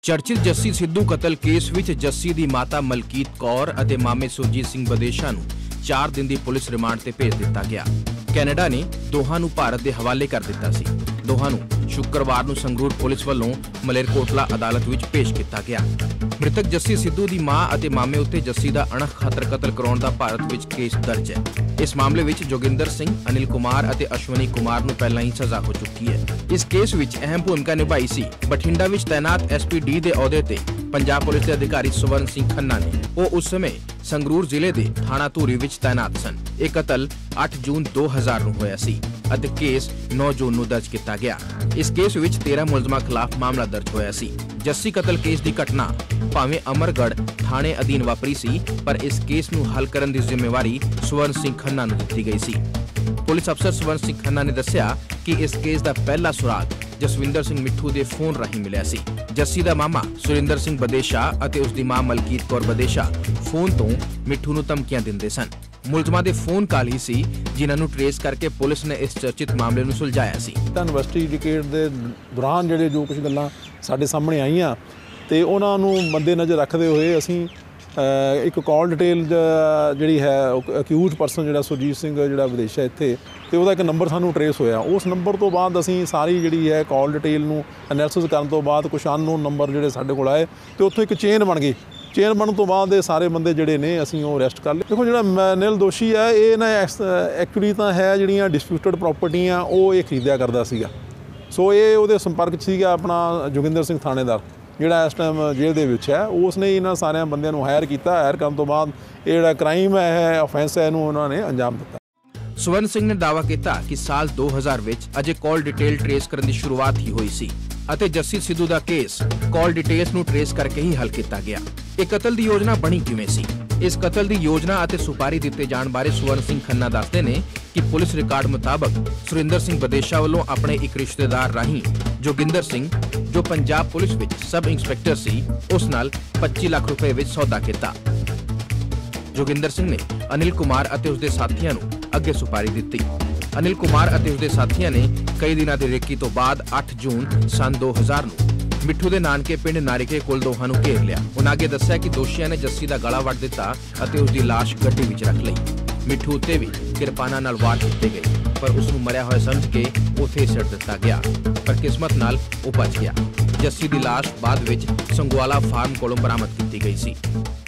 ਚਰਚਿਤ ਜੱਸੀ ਸਿੱਧੂ ਕਤਲ ਕੇਸ ਵਿੱਚ ਜੱਸੀ ਦੀ ਮਾਤਾ ਮਲਕੀਤ ਕੌਰ ਅਤੇ ਮਾਮੇ ਸੁਰਜੀਤ ਸਿੰਘ ਬਦੇਸ਼ਾ ਨੂੰ 4 ਦਿਨ ਦੀ ਪੁਲਿਸ ਰਿਮਾਂਡ ਤੇ ਭੇਜ ਦਿੱਤਾ ਗਿਆ। ਕੈਨੇਡਾ ਨੇ ਦੋਹਾਂ ਨੂੰ ਭਾਰਤ ਦੇ ਹਵਾਲੇ ਕਰ ਦਿੱਤਾ ਸੀ। ਦੋਹਾਂ ਨੂੰ ਸ਼ੁੱਕਰਵਾਰ ਨੂੰ ਸੰਗਰੂਰ ਪੁਲਿਸ ਵੱਲੋਂ ਮਲੇਰਕੋਟਲਾ ਅਦਾਲਤ ਵਿੱਚ ਪੇਸ਼ ਕੀਤਾ ਗਿਆ। ਮ੍ਰਿਤਕ ਜੱਸੀ ਸਿੱਧੂ ਦੀ ਮਾਂ ਅਤੇ ਮਾਮੇ ਉੱਤੇ ਜੱਸੀ ਦਾ ਅਣਖ ਖਾਤਰ ਕਤਲ ਕਰਾਉਣ ਦਾ ਭਾਰਤ ਵਿੱਚ ਕੇਸ ਦਰਜ ਹੈ। ਇਸ ਮਾਮਲੇ ਵਿੱਚ ਜੋਗਿੰਦਰ ਸਿੰਘ, ਅਨਿਲ ਕੁਮਾਰ ਅਤੇ ਅਸ਼ਵਨੀ ਕੁਮਾਰ ਨੂੰ ਪਹਿਲਾਂ ਹੀ ਸਜ਼ਾ ਹੋ ਚੁੱਕੀ ਹੈ। ਇਸ ਕੇਸ ਵਿੱਚ ਅਹਿਮ ਭੂਮਿਕਾ ਨਿਭਾਈ ਸੀ ਬਠਿੰਡਾ ਵਿੱਚ ਤੈਨਾਤ SP-D ਦੇ ਅਹੁਦੇ ਤੇ ਪੰਜਾਬ ਪੁਲਿਸ ਦੇ ਅਧਿਕਾਰੀ ਸਵਰਨ ਸਿੰਘ ਖੰਨਾ ਨੇ। ਉਹ ਉਸ ਸਮੇਂ ਸੰਗਰੂਰ ਜ਼ਿਲ੍ਹੇ ਦੇ ਥਾਣਾ ਧੂਰੀ ਵਿੱਚ ਤੈਨਾਤ ਸਨ। ਇਹ ਕਤਲ 8 ਜੂਨ 2000 ਨੂੰ ਹੋਇਆ ਸੀ ਅਤੇ ਕੇਸ 9 ਜੂਨ ਨੂੰ ਦਰਜ ਕੀਤਾ ਗਿਆ। ਇਸ ਕੇਸ ਵਿੱਚ 13 ਮੁਲਜ਼ਮਾਂ ਖਿਲਾਫ ਮਾਮਲਾ ਦਰਜ ਹੋਇਆ ਸੀ। ਜੱਸੀ ਕਤਲ ਕੇਸ ਦੀ ਘਟਨਾ ਭਾਵੇਂ ਅਮਰਗੜ੍ਹ ਥਾਣੇ ਅਧੀਨ ਵਾਪਰੀ ਸੀ, ਪਰ ਇਸ ਕੇਸ ਨੂੰ ਹੱਲ ਕਰਨ ਦੀ ਜ਼ਿੰਮੇਵਾਰੀ ਸਵਰਨ ਸਿੰਘ ਖੰਨਾ ਨੂੰ ਦਿੱਤੀ ਗਈ ਸੀ। ਪੁਲਿਸ ਅਫਸਰ ਸਵਰਨ ਸਿੰਘ ਖੰਨਾ ਨੇ ਦੱਸਿਆ ਕਿ ਇਸ ਕੇਸ ਦਾ ਪਹਿਲਾ ਸੁਰਾਗ ਜਸਵਿੰਦਰ ਸਿੰਘ ਮਿੱਠੂ ਦੇ ਫੋਨ ਰਾਹੀਂ ਮਿਲਿਆ ਸੀ। ਜੱਸੀ ਦਾ ਮਾਮਾ ਸੁਰਿੰਦਰ ਸਿੰਘ ਬਦੇਸ਼ਾ ਅਤੇ ਉਸ ਦੀ ਮਾਂ ਮਲਕੀਤ ਕੌਰ ਬਦੇਸ਼ਾ ਫੋਨ ਤੋਂ ਮਿੱਠੂ ਨੂੰ ਧਮਕੀਆਂ ਦਿੰਦੇ ਸਨ। ਮੁਲਜ਼ਮਾਂ ਦੇ ਫੋਨ ਕਾਲ ਹੀ ਸੀ ਜਿਨ੍ਹਾਂ ਨੂੰ ਟਰੇਸ ਕਰਕੇ ਪੁਲਿਸ ਨੇ ਇਸ ਚਰਚਿਤ ਮਾਮਲੇ ਨੂੰ ਸੁਲਝਾਇਆ ਸੀ। ਇਨਵੈਸਟੀਗੇਟ ਦੇ ਦੌਰਾਨ ਜਿਹੜੇ ਜੋ ਕੁਝ ਗੱਲਾਂ ਸਾਡੇ ਸਾਹਮਣੇ ਆਈਆਂ ਤੇ ਉਹਨਾਂ ਨੂੰ ਮੱਦੇਨਜ਼ਰ ਰੱਖਦੇ ਹੋਏ ਅਸੀਂ ਇੱਕ ਕਾਲ ਡਿਟੇਲ ਜਿਹੜੀ ਹੈ ਅਕਿਊਜ਼ ਪਰਸਨ ਜਿਹੜਾ ਸੁਰਜੀਤ ਸਿੰਘ ਜਿਹੜਾ ਵਿਦੇਸ਼ ਹੈ ਇੱਥੇ ਤੇ ਉਹਦਾ ਇੱਕ ਨੰਬਰ ਸਾਨੂੰ ਟਰੇਸ ਹੋਇਆ। ਉਸ ਨੰਬਰ ਤੋਂ ਬਾਅਦ ਅਸੀਂ ਸਾਰੀ ਜਿਹੜੀ ਹੈ ਕਾਲ ਡਿਟੇਲ ਨੂੰ ਐਨਾਲਿਸਿਸ ਕਰਨ ਤੋਂ ਬਾਅਦ ਕੁਝ ਅਨਨੋਨ ਨੰਬਰ ਜਿਹੜੇ ਸਾਡੇ ਕੋਲ ਆਏ ਤੇ ਉੱਥੋਂ ਇੱਕ ਚੇਨ ਬਣ ਗਈ। ਚੇਨ ਬਣਨ ਤੋਂ ਬਾਅਦ ਇਹ ਸਾਰੇ ਬੰਦੇ ਜਿਹੜੇ ਨੇ ਅਸੀਂ ਉਹ ਅਰੈਸਟ ਕਰ ਲਏ। ਦੇਖੋ ਜਿਹੜਾ ਨਿਲ ਦੋਸ਼ੀ ਹੈ ਇਹ ਨਾ ਐਕਚੁਅਲੀ ਤਾਂ ਹੈ ਜਿਹੜੀਆਂ ਡਿਸਪਿਊਟਡ ਪ੍ਰਾਪਰਟੀਆਂ ਉਹ ਇਹ ਖਰੀਦਿਆ ਕਰਦਾ ਸੀਗਾ। ਸੋ ਇਹ ਉਹਦੇ ਸੰਪਰਕ 'ਚ ਸੀਗਾ ਆਪਣਾ ਜੋਗਿੰਦਰ ਸਿੰਘ ਥਾਣੇਦਾਰ ਜਿਹੜਾ ਇਸ ਟਾਈਮ ਜੇਲ੍ਹ ਦੇ ਵਿੱਚ ਹੈ। ਉਸ ਨੇ ਇਹਨਾਂ ਸਾਰਿਆਂ ਬੰਦਿਆਂ ਨੂੰ ਹਾਇਰ ਕੀਤਾ। ਹਾਇਰ ਕਰਨ ਤੋਂ ਬਾਅਦ ਇਹ ਜਿਹੜਾ ਕ੍ਰਾਈਮ ਹੈ, ਆਫੈਂਸ ਹੈ, ਇਹਨੂੰ ਉਹਨਾਂ ਨੇ ਅੰਜਾਮ ਦਿੱਤਾ। ਸਵਰਨ ਸਿੰਘ ਨੇ ਦਾਅਵਾ ਕੀਤਾ ਕਿ ਸਾਲ 2000 ਵਿੱਚ ਅਜੇ ਕਾਲ ਡਿਟੇਲ ਟਰੇਸ ਕਰਨ ਦੀ ਸ਼ੁਰੂਆਤ ਹੀ ਹੋਈ ਸੀ ਅਤੇ ਜੱਸੀ ਸਿੱਧੂ ਦਾ ਕੇਸ ਕਾਲ ਡਿਟੇਲਸ ਨੂੰ ਟਰੇਸ ਕਰਕੇ ਹੀ ਹੱਲ ਕੀਤਾ ਗਿਆ। ਇਹ ਕਤਲ ਦੀ ਯੋਜਨਾ ਬਣੀ ਕਿਵੇਂ ਸੀ? ਇਸ ਕਤਲ ਦੀ ਯੋਜਨਾ ਅਤੇ ਸੁਪਾਰੀ ਦਿੱਤੇ ਜਾਣ ਬਾਰੇ ਸਵਰਨ ਸਿੰਘ ਖੰਨਾ ਦੱਸਦੇ ਨੇ ਕਿ ਪੁਲਿਸ ਰਿਕਾਰਡ ਮੁਤਾਬਕ ਸੁਰਿੰਦਰ ਸਿੰਘ ਬਦੇਸ਼ਾ ਵੱਲੋਂ ਆਪਣੇ ਇੱਕ ਰਿਸ਼ਤੇਦਾਰ ਰਾਹੀਂ ਜੋਗਿੰਦਰ ਸਿੰਘ, ਜੋ ਪੰਜਾਬ ਪੁਲਿਸ ਵਿੱਚ ਸਬ ਇੰਸਪੈਕਟਰ ਸੀ, ਉਸ ਨਾਲ 25 ਲੱਖ ਰੁਪਏ ਵਿੱਚ ਸੌਦਾ ਕੀਤਾ। ਜੋਗਿੰਦਰ ਸਿੰਘ ਨੇ ਅਨਿਲ ਕੁਮਾਰ ਅਤੇ ਉਸਦੇ ਸਾਥੀਆਂ ਨੂੰ ਅੱਗੇ ਸੁਪਾਰੀ ਦਿੱਤੀ। ਅਨਿਲ ਕੁਮਾਰ ਅਤੇ ਉਸਦੇ ਸਾਥੀਆਂ ਨੇ ਕਈ ਦਿਨਾਂ ਦੀ ਰੇਕੀ ਤੋਂ ਬਾਅਦ 8 ਜੂਨ ਸੰਨ 2000 ਨੂੰ ਮਿੱਠੂ ਦੇ ਨਾਨਕੇ ਪਿੰਡ ਨਾਰਿਕੇ ਕੋਲ ਦੋਹਾਂ ਨੂੰ ਘੇਰ ਲਿਆ। ਉਹਨਾਂ ਅੱਗੇ ਦੱਸਿਆ ਕਿ ਦੋਸ਼ੀਆਂ ਨੇ ਜੱਸੀ ਦਾ ਗਲਾ ਵੱਢ ਦਿੱਤਾ ਅਤੇ ਉਸਦੀ ਲਾਸ਼ ਗੱਡੀ ਵਿੱਚ ਰੱਖ ਲਈ। ਮਿੱਠੂ ਉੱਤੇ ਵੀ ਕਿਰਪਾਨਾਂ ਨਾਲ ਵਾਰ ਕੀਤੇ ਗਏ, ਪਰ ਉਸ ਨੂੰ ਮਰਿਆ ਹੋਇਆ ਸਮਝ ਕੇ ਉੱਥੇ ਸਿੱਟ ਦਿੱਤਾ ਗਿਆ, ਪਰ ਕਿਸਮਤ ਨਾਲ ਉਹ ਬਚ ਗਿਆ। ਜੱਸੀ ਦੀ ਲਾਸ਼ ਬਾਅਦ ਵਿੱਚ ਸੰਗਵਾਲਾ ਫਾਰਮ ਕੋਲੋਂ ਬਰਾਮਦ ਕੀਤੀ ਗਈ ਸੀ।